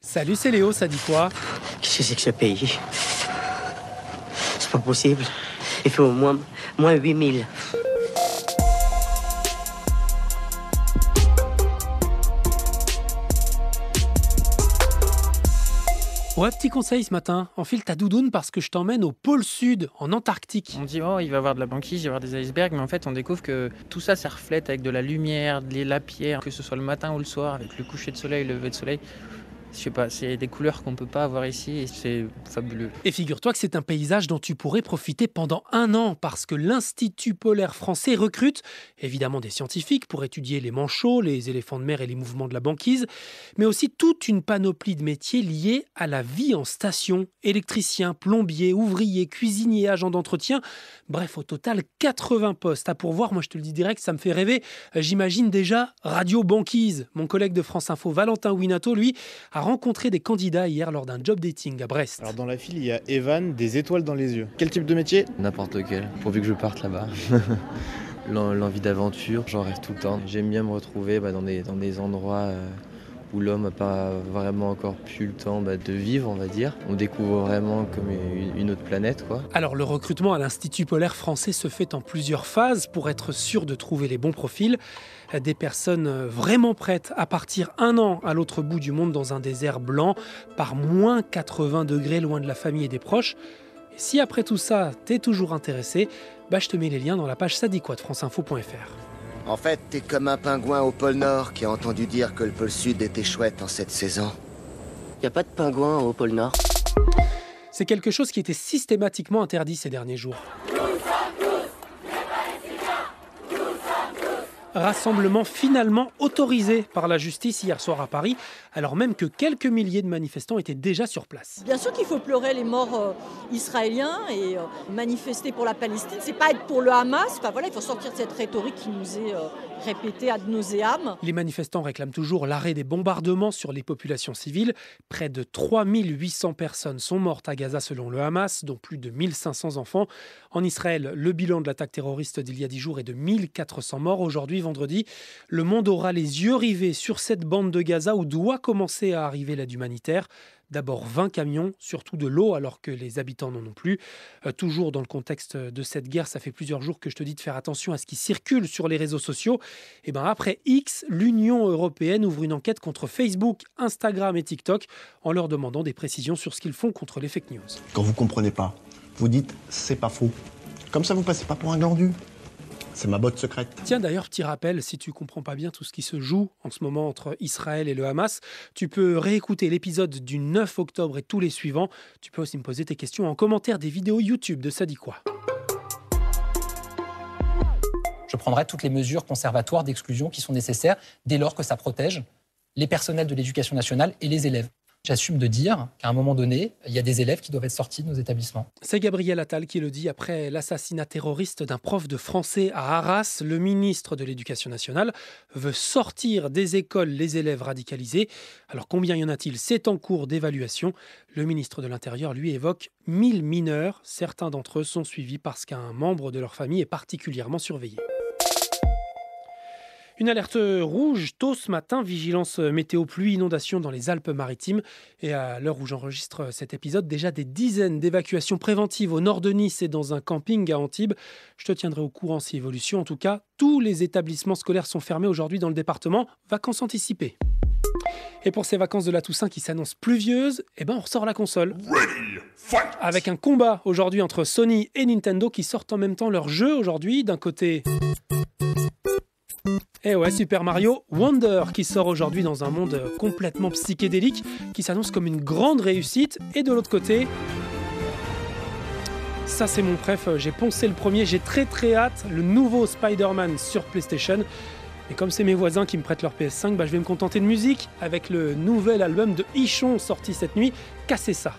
Salut, c'est Léo, ça dit quoi? Qu'est-ce que c'est que ce pays? C'est pas possible. Il fait au moins 8000. Ouais, petit conseil ce matin, enfile ta doudoune parce que je t'emmène au pôle sud, en Antarctique. On dit, oh, il va y avoir de la banquise, il va y avoir des icebergs, mais en fait, on découvre que tout ça, ça reflète avec de la lumière, de la pierre, que ce soit le matin ou le soir, avec le coucher de soleil, le lever de soleil. Je sais pas, c'est des couleurs qu'on peut pas avoir ici et c'est fabuleux. Et figure-toi que c'est un paysage dont tu pourrais profiter pendant 1 an parce que l'Institut polaire français recrute évidemment des scientifiques pour étudier les manchots, les éléphants de mer et les mouvements de la banquise, mais aussi toute une panoplie de métiers liés à la vie en station. Électriciens, plombiers, ouvriers, cuisiniers, agents d'entretien. Bref, au total, 80 postes à pourvoir. Moi, je te le dis direct, ça me fait rêver. J'imagine déjà Radio Banquise. Mon collègue de France Info, Valentin Winato, lui, a rencontré des candidats hier lors d'un job dating à Brest. Alors dans la file, il y a Evan, des étoiles dans les yeux. Quel type de métier? N'importe lequel, pourvu que je parte là-bas. L'envie d'aventure, j'en rêve tout le temps. J'aime bien me retrouver dans des endroits où l'homme n'a pas vraiment encore plus le temps de vivre, on va dire. On découvre vraiment comme une autre planète, quoi. Alors le recrutement à l'Institut polaire français se fait en plusieurs phases pour être sûr de trouver les bons profils. Des personnes vraiment prêtes à partir 1 an à l'autre bout du monde dans un désert blanc par moins 80 degrés loin de la famille et des proches. Et si après tout ça, t'es toujours intéressé, je te mets les liens dans la page Ça dit quoi de franceinfo.fr. En fait, t'es comme un pingouin au pôle Nord qui a entendu dire que le pôle Sud était chouette en cette saison. Y a pas de pingouin au pôle Nord. C'est quelque chose qui était systématiquement interdit ces derniers jours. Rassemblement finalement autorisé par la justice hier soir à Paris, alors même que quelques milliers de manifestants étaient déjà sur place. Bien sûr qu'il faut pleurer les morts israéliens et manifester pour la Palestine, c'est pas être pour le Hamas. Il faut sortir de cette rhétorique qui nous est répétée ad nauseam. Les manifestants réclament toujours l'arrêt des bombardements sur les populations civiles. Près de 3800 personnes sont mortes à Gaza selon le Hamas, dont plus de 1500 enfants. En Israël, le bilan de l'attaque terroriste d'il y a 10 jours est de 1400 morts. Aujourd'hui, vendredi, le monde aura les yeux rivés sur cette bande de Gaza où doit commencer à arriver l'aide humanitaire. D'abord 20 camions, surtout de l'eau, alors que les habitants n'en ont plus. Toujours dans le contexte de cette guerre, ça fait plusieurs jours que je te dis de faire attention à ce qui circule sur les réseaux sociaux. Et après X, l'Union européenne ouvre une enquête contre Facebook, Instagram et TikTok en leur demandant des précisions sur ce qu'ils font contre les fake news. Quand vous comprenez pas, vous dites c'est pas faux. Comme ça, vous passez pas pour un glandu. C'est ma botte secrète. Tiens, d'ailleurs, petit rappel, si tu comprends pas bien tout ce qui se joue en ce moment entre Israël et le Hamas, tu peux réécouter l'épisode du 9 octobre et tous les suivants. Tu peux aussi me poser tes questions en commentaire des vidéos YouTube de Ça dit quoi. Je prendrai toutes les mesures conservatoires d'exclusion qui sont nécessaires dès lors que ça protège les personnels de l'éducation nationale et les élèves. J'assume de dire qu'à un moment donné, il y a des élèves qui doivent être sortis de nos établissements. C'est Gabriel Attal qui le dit après l'assassinat terroriste d'un prof de français à Arras. Le ministre de l'Éducation nationale veut sortir des écoles les élèves radicalisés. Alors combien y en a-t-il? C'est en cours d'évaluation. Le ministre de l'Intérieur, lui, évoque 1000 mineurs. Certains d'entre eux sont suivis parce qu'un membre de leur famille est particulièrement surveillé. Une alerte rouge tôt ce matin, vigilance météo pluie, inondation dans les Alpes-Maritimes. Et à l'heure où j'enregistre cet épisode, déjà des dizaines d'évacuations préventives au nord de Nice et dans un camping à Antibes. Je te tiendrai au courant si évolution. En tout cas, tous les établissements scolaires sont fermés aujourd'hui dans le département. Vacances anticipées. Et pour ces vacances de la Toussaint qui s'annoncent pluvieuses, on ressort la console. Ready, fight. Avec un combat aujourd'hui entre Sony et Nintendo qui sortent en même temps leurs jeux aujourd'hui. D'un côté... Et ouais, Super Mario Wonder qui sort aujourd'hui dans un monde complètement psychédélique qui s'annonce comme une grande réussite. Et de l'autre côté, ça c'est mon préf, j'ai poncé le premier, j'ai très hâte, le nouveau Spider-Man sur PlayStation. Et comme c'est mes voisins qui me prêtent leur PS5, je vais me contenter de musique avec le nouvel album de Ichon sorti cette nuit, Cassez ça.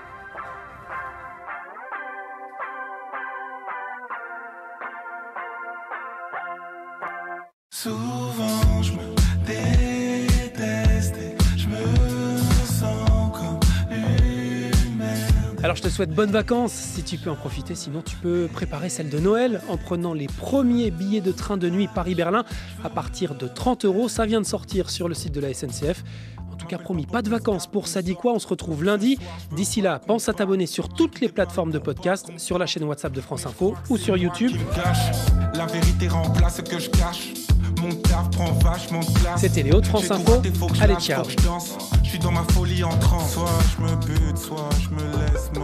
Souvent je me déteste et je me sens comme une merde. Alors je te souhaite bonnes vacances si tu peux en profiter, sinon tu peux préparer celle de Noël en prenant les premiers billets de train de nuit Paris-Berlin à partir de 30 €. Ça vient de sortir sur le site de la SNCF. En tout tout cas promis, pas de vacances pour Ça dit quoi, on se retrouve lundi. D'ici là, pense à t'abonner sur toutes les plateformes de podcast, sur la chaîne WhatsApp de France Info ou sur YouTube. La vérité remplace ce que je cache. Mon taf prend vachement de place. C'était Léo de France Info. Allez, ciao. Je suis dans ma folie en transe. Soit je me bute, soit je me laisse